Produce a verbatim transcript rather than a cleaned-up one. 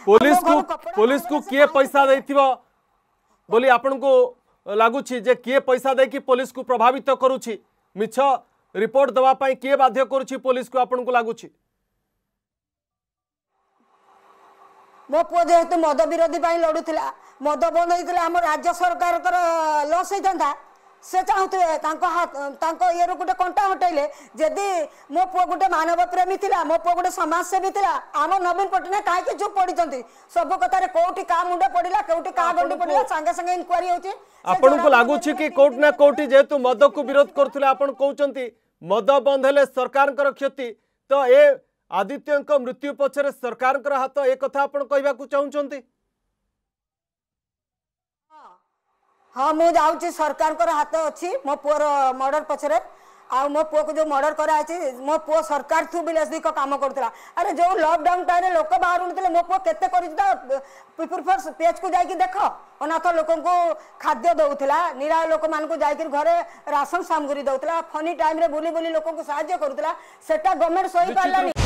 Police को police को किए पैसा देथिबो बोली आपन को लागुछि जे किए पैसा दे कि पुलिस को प्रभावित करूछि मिछ रिपोर्ट दवा पाई किए बाध्य करूछि पुलिस को आपन को लागुछि मो पुओ जेहेतु मद विरोधी लड़ुला मद बंद होता आम राज्य सरकार लॉस होता से चाहते ये गोटे कंटा हटैले जदि मो पुओ गोटे मानव प्रेमी थिला मो पुओ गोटे समाजसेवी थिला आम नवीन पट्टनायक कहीं चुप पड़ी सब कथार कौटी का मुंडे पड़ा कौटी का गंडी पड़ा सांगे सांगे इनक्वारी होची आपन को लागुछि कि कोर्ट ना कोर्टी जेहेतु मद को विरोध करथुले आपन कहउचंती मद बंद हेले सरकार कर क्षति तो ए आदित्य मृत्यु पछरे सरकार कर हाथ ए कथा आपन कहबा को चाहउचंती हाँ मु जाऊँगी सरकार को हाथ अच्छी मो पुअर मर्डर पछरे आ मो पुओ को जो मर्डर कराई मो पुओ सरकार थ्रू विलासिक काम करूला अरे जो लॉकडाउन टाइम लोक बाहर नुले मो पुओ केते पीपुल फोर्स पेज को जाकि देख अनाथ लोक को खाद्य दौला निराय लोक मान को जाकर घरे राशन सामग्री दौला फनी टाइम रे बुली बुली लोक को साहाय्य करूला सेटा गवर्नमेंट सही पारलानी।